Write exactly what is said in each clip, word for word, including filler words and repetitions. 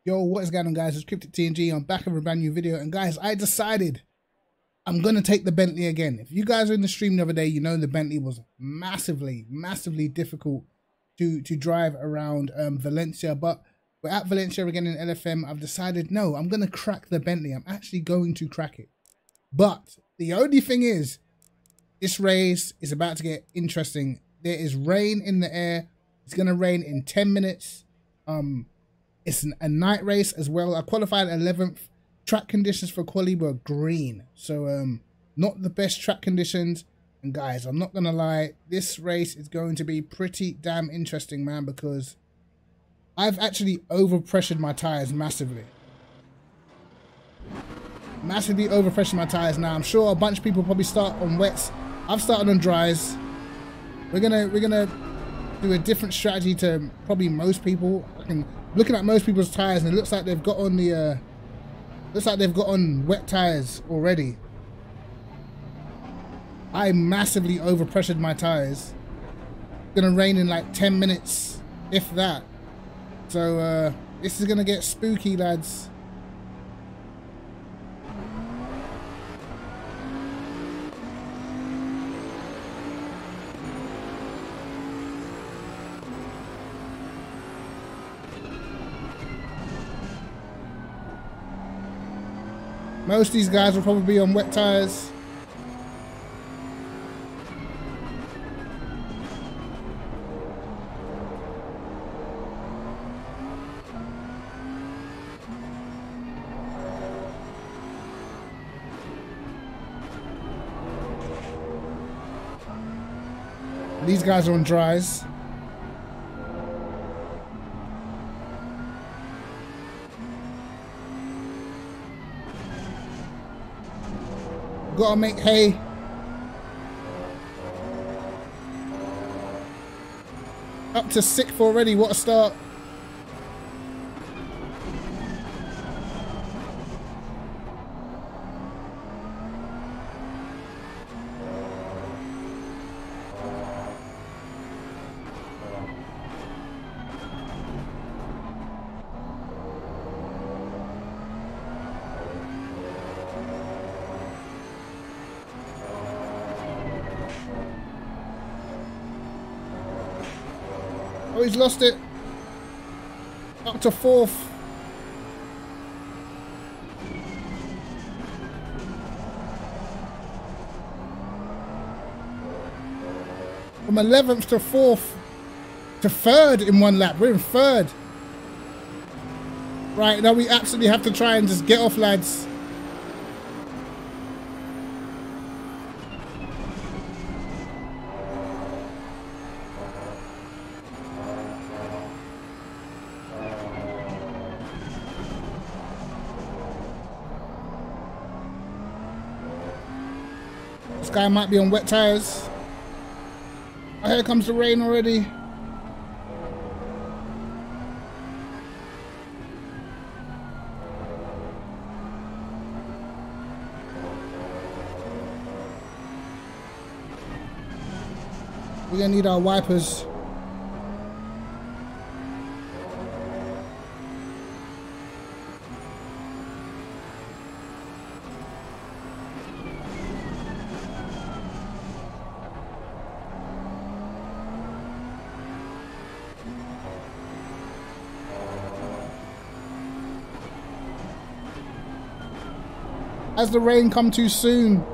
Yo, what is going on, guys? It's Cryptic T N G. I'm back with a brand new video, and guys, I decided I'm gonna take the Bentley again. If you guys are in the stream the other day, you know the Bentley was massively, massively difficult to to drive around um, Valencia, but we're at Valencia again in L F M. I've decided, no, I'm gonna crack the Bentley. I'm actually going to crack it. But the only thing is, this race is about to get interesting. There is rain in the air. It's gonna rain in ten minutes. Um. It's an, a night race as well. I qualified eleventh. Track conditions for quali were green. So, um, not the best track conditions. And guys, I'm not going to lie. This race is going to be pretty damn interesting, man, because I've actually overpressured my tires massively. Massively overpressured my tires. Now, I'm sure a bunch of people probably start on wets. I've started on dries. We're going to, we're going to do a different strategy to probably most people. I can... Looking at most people's tires, and it looks like they've got on the, uh, looks like they've got on wet tires already. I massively overpressured my tires. It's gonna rain in like ten minutes, if that. So uh, this is gonna get spooky, lads. Most of these guys will probably be on wet tires. These guys are on dries. Gotta make hay. Up to sixth already, what a start. Oh, he's lost it. Up to fourth. From eleventh to fourth to third in one lap. We're in third. Right, now we absolutely have to try and just get off, lads. This guy might be on wet tires. Oh, here comes the rain already. We're gonna need our wipers. Has the rain come too soon?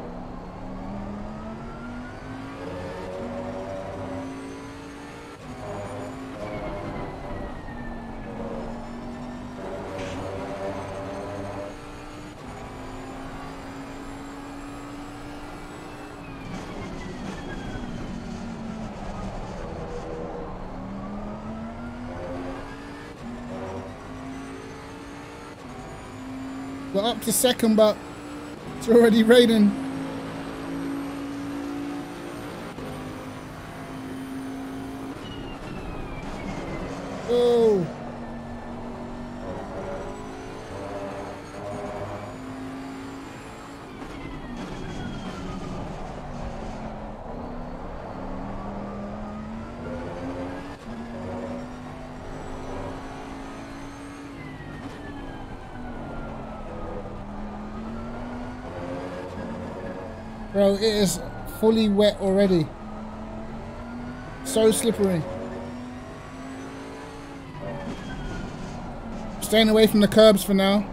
We're up to second, but it's already raining. Oh. Bro, it is fully wet already. So slippery. Staying away from the curbs for now.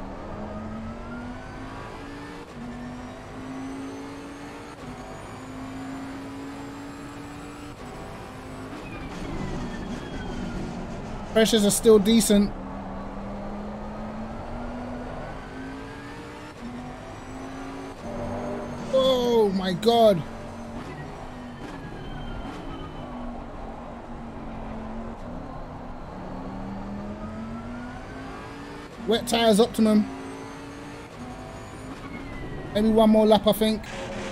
Pressures are still decent. Oh my God. Wet tires optimum. Maybe one more lap, I think.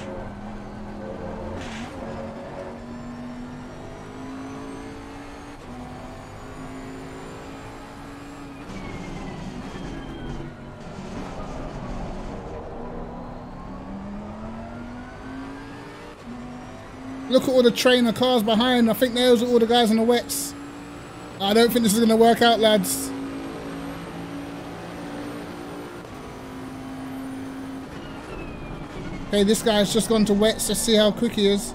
Look at all the trainer cars behind. I think those are all the guys on the wets. I don't think this is going to work out, lads. Okay, this guy's just gone to wets. Let's see how quick he is.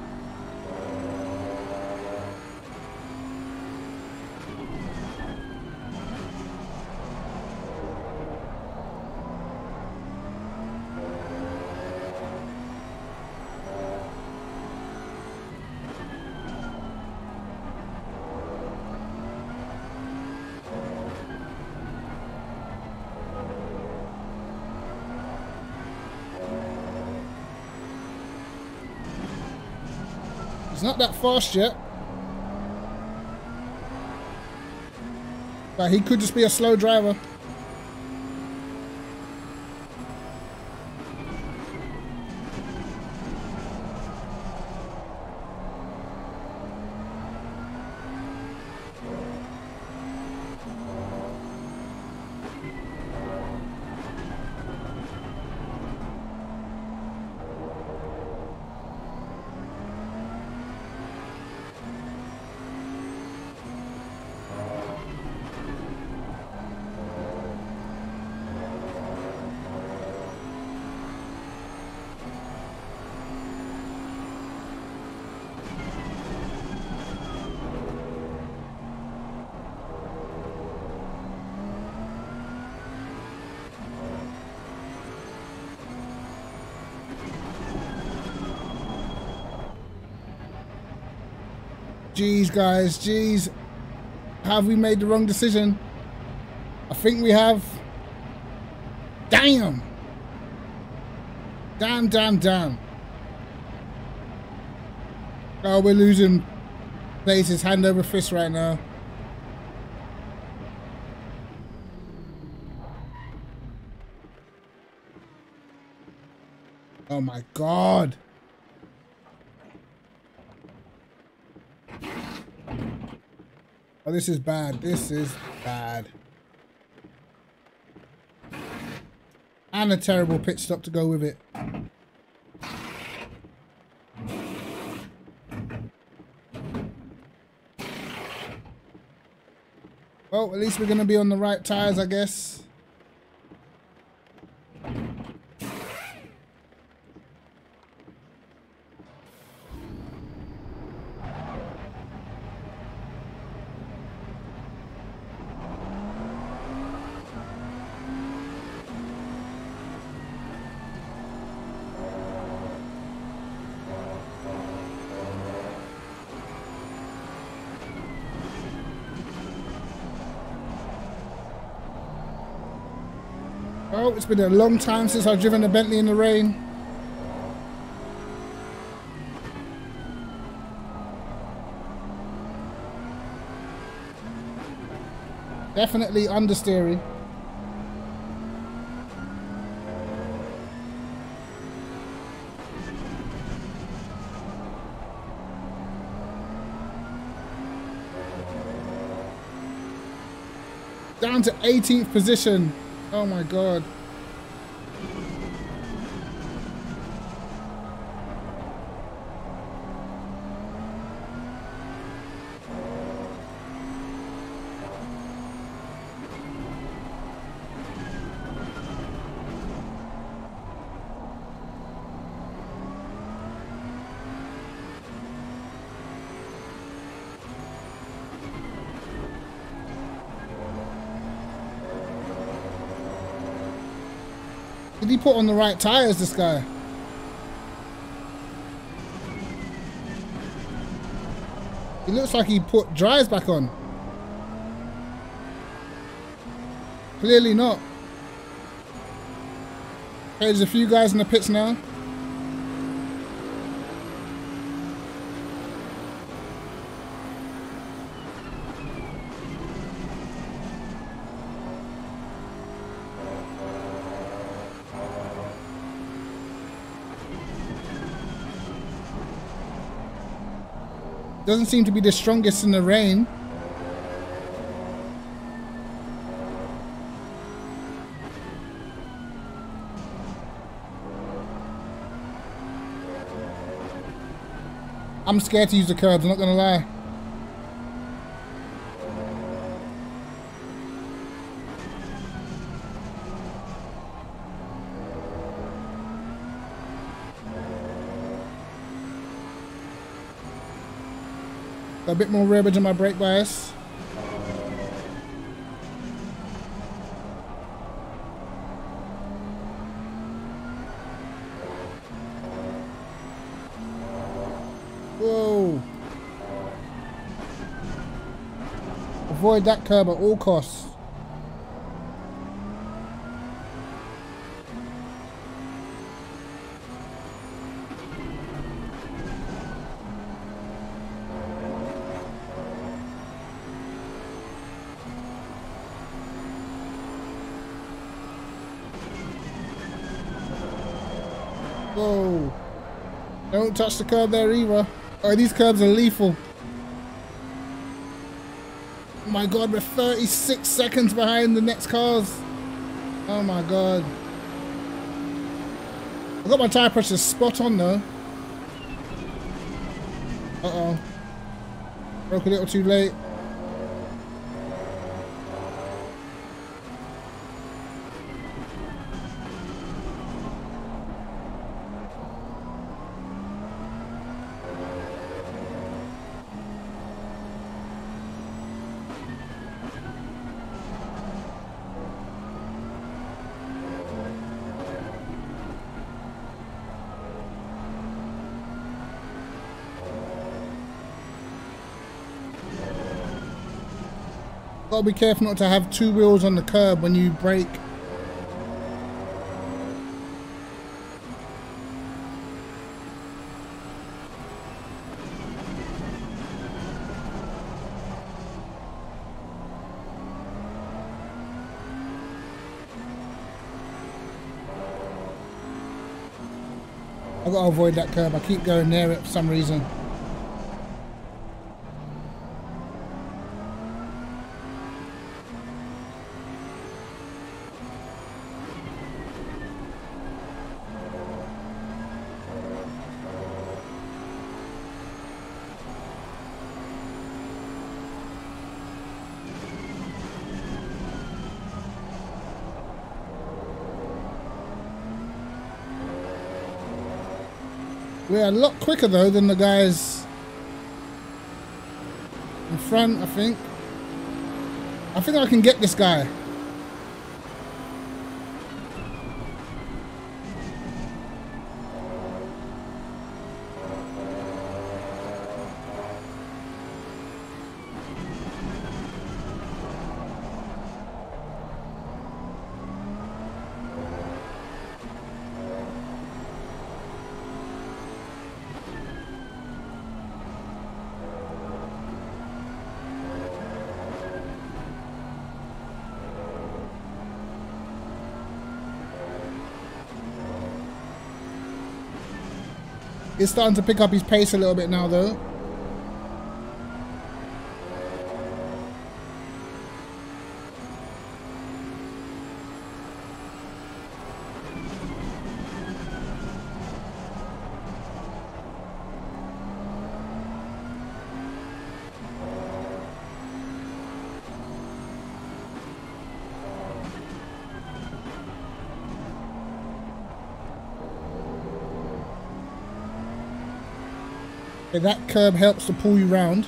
He's not that fast yet. But he could just be a slow driver. Jeez, guys, jeez. Have we made the wrong decision? I think we have. Damn. Damn, damn, damn. Oh, we're losing places hand over fist right now. Oh my God. Oh, this is bad. This is bad. And a terrible pit stop to go with it. Well, at least we're going to be on the right tires, I guess. Oh, it's been a long time since I've driven a Bentley in the rain. Definitely understeering. Down to eighteenth position. Oh my God. Did he put on the right tires, this guy? It looks like he put dries back on. Clearly not. Okay, there's a few guys in the pits now. Doesn't seem to be the strongest in the rain. I'm scared to use the curbs, I'm not gonna lie. A bit more rubber in my brake bias. Whoa. Avoid that curb at all costs. Whoa. Don't touch the curb there either. Oh, these curbs are lethal. Oh my god, we're thirty-six seconds behind the next cars. Oh my god. I got my tire pressure spot on though. Uh-oh. Broke a little too late. Gotta be careful not to have two wheels on the curb when you brake. I gotta avoid that curb. I keep going near it for some reason. We're a lot quicker though than the guys in front, I think. I think I can get this guy. He's starting to pick up his pace a little bit now though. Okay, that curb helps to pull you round.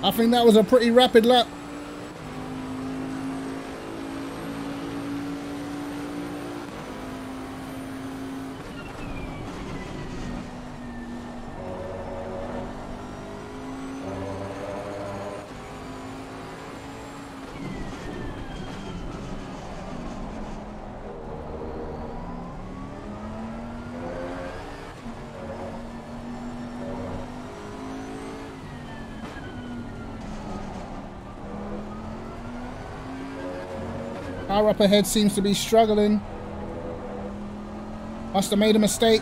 I think that was a pretty rapid lap. Car up ahead seems to be struggling. Must have made a mistake.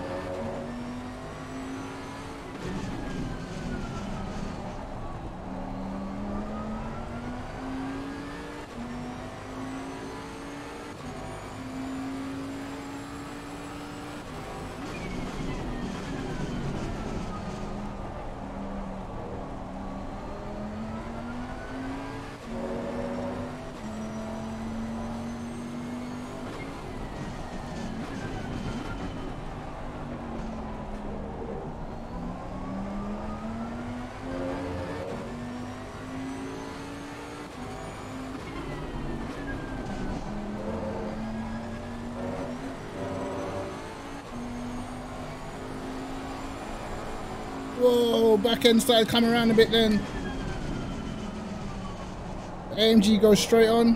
Whoa, back end started coming around a bit then. The A M G goes straight on.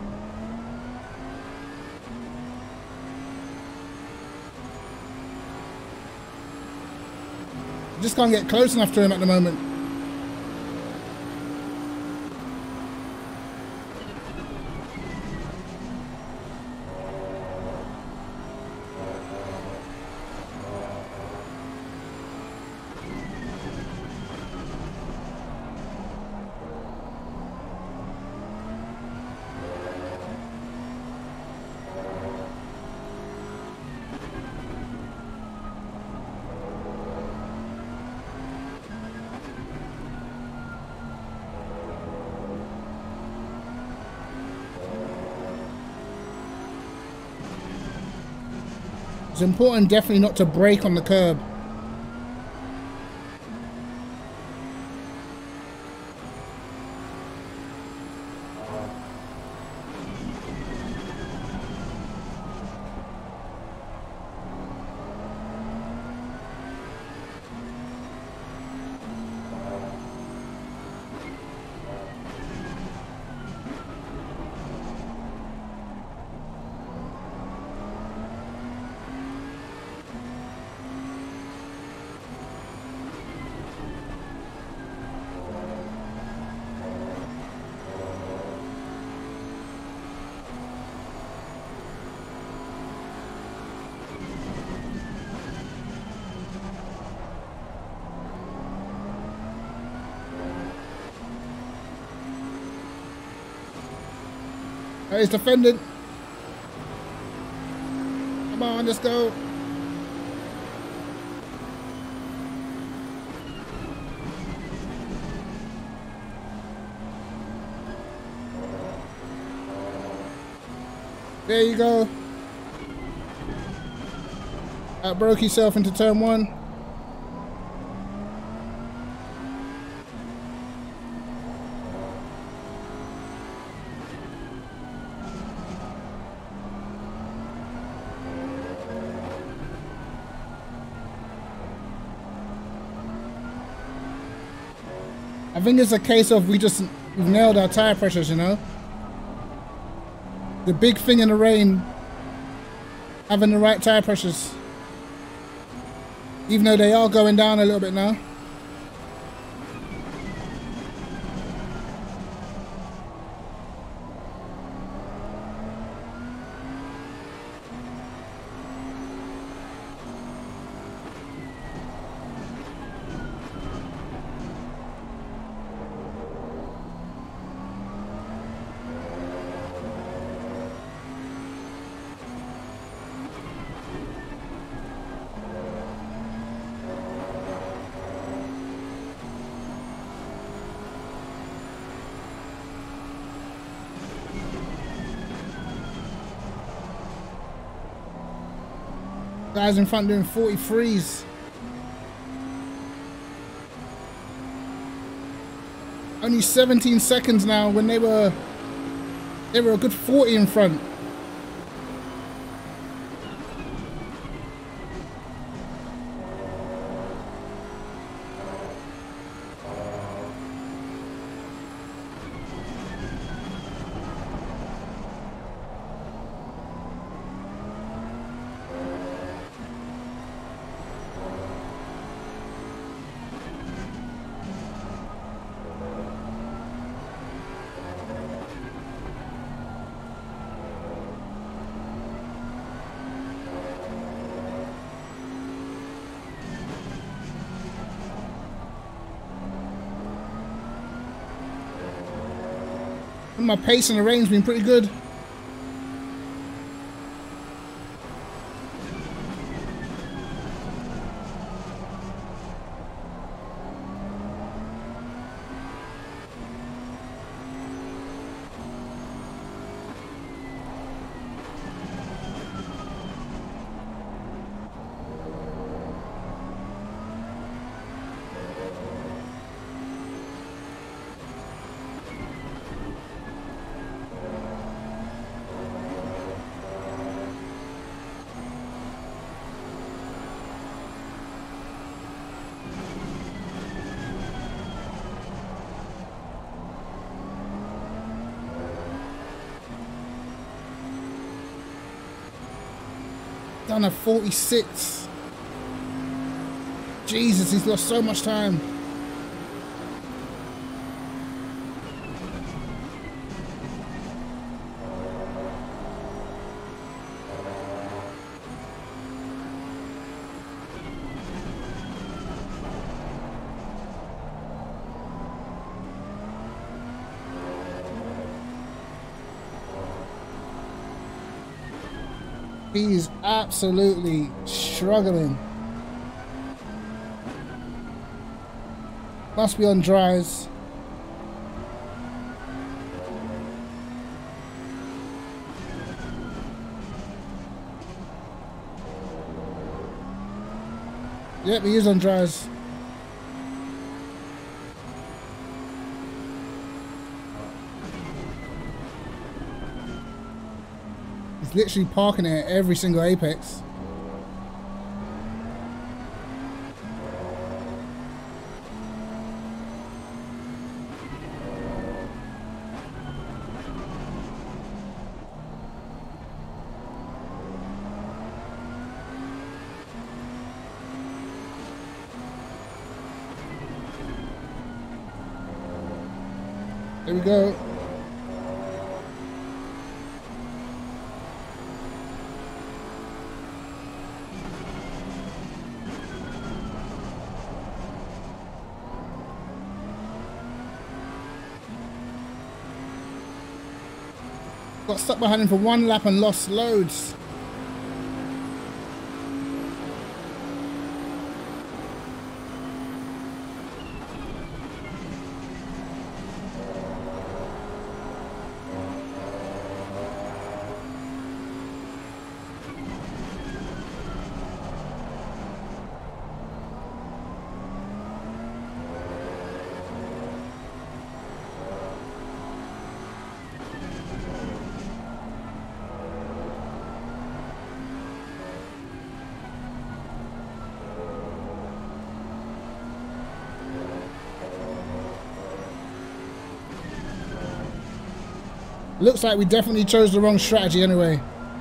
Just can't get close enough to him at the moment. It's important definitely not to brake on the curb. He's defending. Come on, let's go. There you go. That broke yourself into turn one. I think it's a case of we just we've nailed our tire pressures, you know. The big thing in the rain, having the right tire pressures. Even though they are going down a little bit now. Guys in front doing forty-threes. Only seventeen seconds now when they were they were a good forty in front. My pace and the range been pretty good. Done a forty-six. Jesus, he's lost so much time. He's absolutely struggling. Must be on dries. Yep, he is on dries. Literally parking it at every single apex. There we go. Got stuck behind him for one lap and lost loads. Looks like we definitely chose the wrong strategy anyway.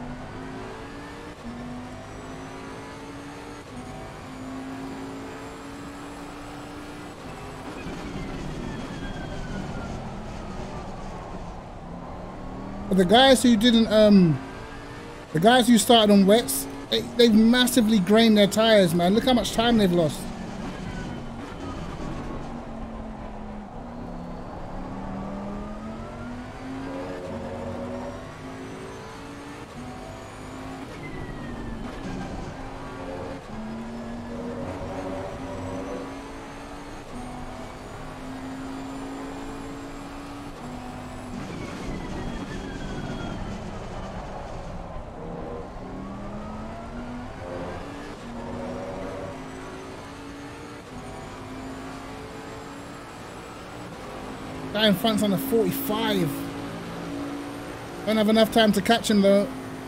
But the guys who didn't, um, the guys who started on wets, they, they've massively grained their tires, man. Look how much time they've lost. Guy in front's on a forty-five. Don't have enough time to catch him though.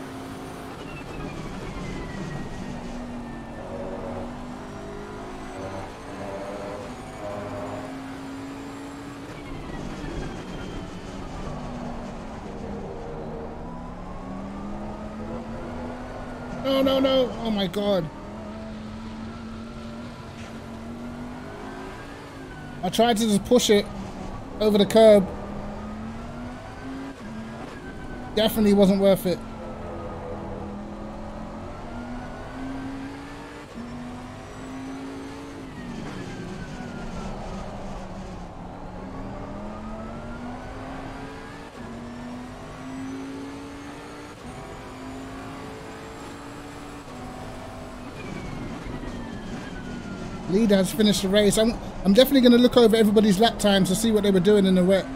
No, no, no. Oh my God. I tried to just push it over the curb. Definitely wasn't worth it. Leader has finished the race. I'm, I'm definitely going to look over everybody's lap times to see what they were doing in the wet.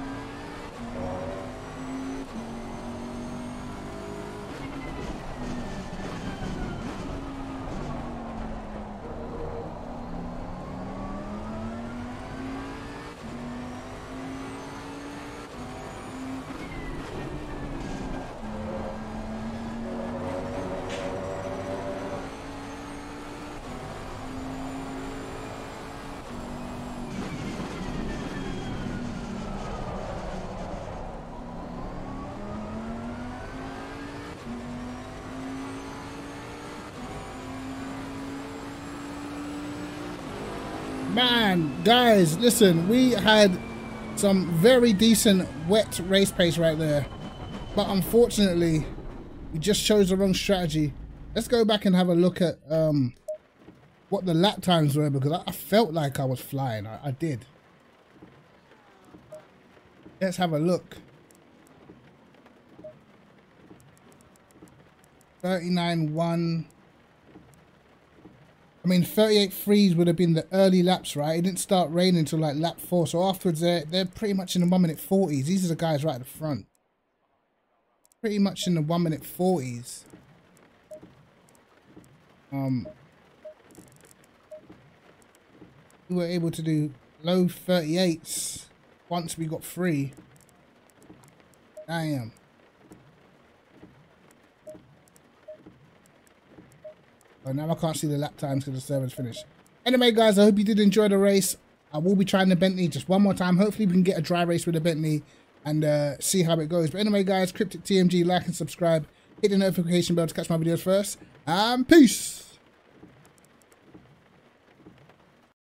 Man, guys, listen, we had some very decent wet race pace right there, but unfortunately we just chose the wrong strategy. Let's go back and have a look at um what the lap times were, because I, I felt like I was flying. I, I did. Let's have a look. thirty-nine one. I mean, thirty-eight threes would have been the early laps, right? It didn't start raining until like lap four. So afterwards, they're, they're pretty much in the one minute forties. These are the guys right at the front. Pretty much in the one minute forties. Um, we were able to do low thirty-eights once we got free. Damn. Oh, now I can't see the lap times because the server's finished. Anyway, guys, I hope you did enjoy the race. I will be trying the Bentley just one more time. Hopefully, we can get a dry race with the Bentley and uh, see how it goes. But anyway, guys, Cryptic T M G, like and subscribe. Hit the notification bell to catch my videos first. And peace!